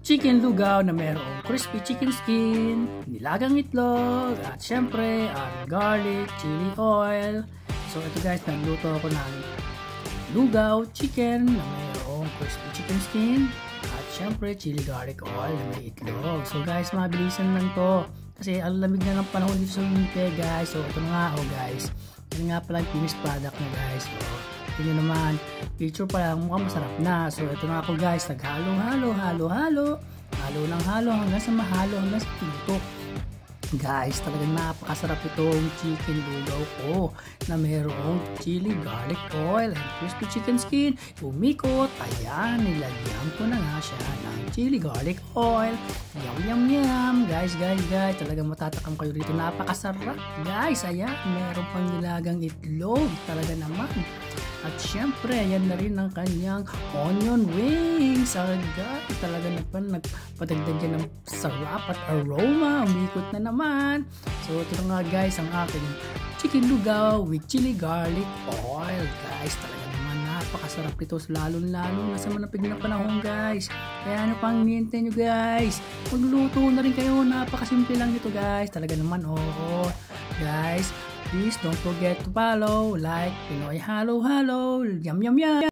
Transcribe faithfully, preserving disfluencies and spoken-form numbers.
chicken lugaw na mayroong crispy chicken skin, nilagang itlog, at syempre ang garlic, chili oil. So ito guys, nagluto ako ng lugaw chicken na mayroong crispy chicken skin, at syempre chili garlic oil na may itlog. So guys, mabilisan lang to kasi ang lamig na ng panahon dito sa Lugaw guys. So ito na nga oh guys, ito nga pala yung finished product na guys. So ito naman, picture pa lang, mukhang masarap na. So ito na ako guys, naghalo halo halo halo halo ng halo hanggang sa mahalo, hanggang sa pinto. Guys, talagang napakasarap itong chicken lugaw ko na mayroong chili garlic oil and crispy chicken skin. Umikot, ayan, nilagyan ko na nga siya ng chili garlic oil. Yum yum yum. Guys, guys, guys, talagang matatakam kayo rito. Napakasarap guys. Ayan, meron pang nilagang itlog. Talaga naman. At syempre, ayan na rin ang kanyang onion wings. Agad, talaga nagpan nagpadagdag dyan ng sarap at aroma. Umikot na naman. So, ito na nga guys, ang aking chicken lugaw with chili garlic oil. Guys, talaga naman napakasarap ito. Lalo-lalo na sa manapig na panahon guys. Kaya ano pang nihintay nyo guys? Magluto na rin kayo. Napakasimple lang ito guys. Talaga naman, oo. Guys, please don't forget to follow, like, Pinoy Halo Halo, yum yum yum.